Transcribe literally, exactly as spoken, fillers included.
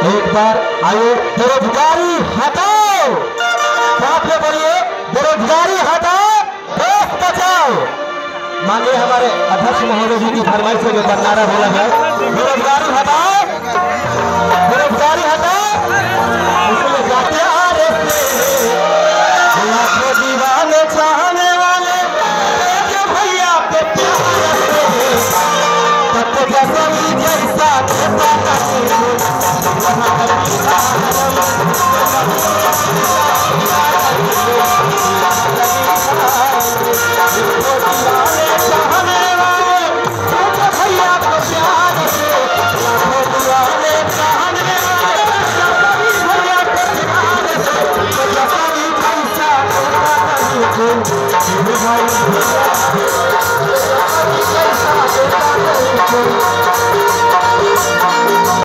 एक बार आइए, बेरोजगारी हटाओ, साथ में बोलिए बेरोजगारी हटाओ, देश बचाओ। माननीय हमारे अध्यक्ष महोदय जी की फरमाइश से जो नारा बोला है, बेरोजगारी हटाओ, बेरोजगारी हटाओ, इसमें जाते आ रहे लाखों दीवाने चाहने वाले भैया पे प्यार तब जैसा